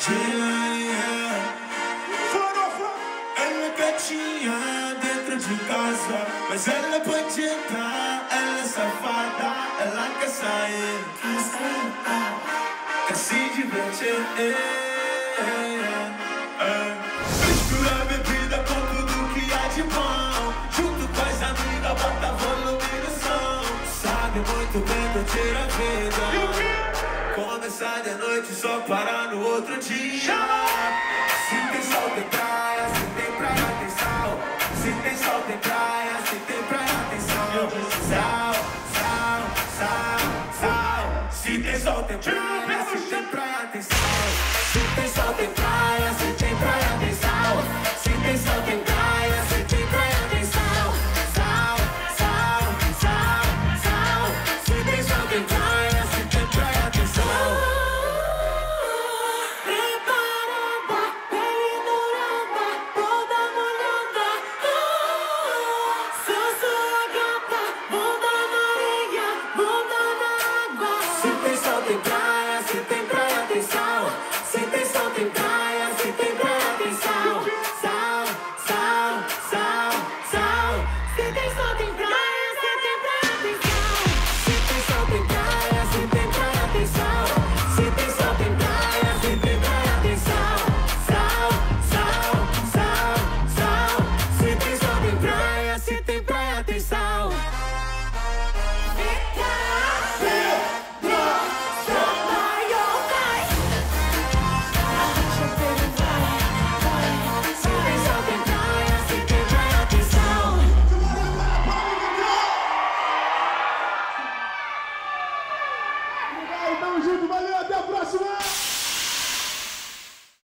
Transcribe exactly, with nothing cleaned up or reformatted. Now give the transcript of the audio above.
Farofa, ela é gatinha dentro de casa, mas ela é bandida, ela é safada, ela quer sair, quer sair, quer se divertir. Mistura bebida com tudo que há de bom, junto com as amigas, bota volume no som. Sabe muito bem curtir a vida, começar de noite só parar no outro dia. Se tem sol tem praia, se tem praia tem sal. Se tem sol tem praia, se tem praia tem sal. Sal, sal, sal, sal. Se tem sol tem praia, se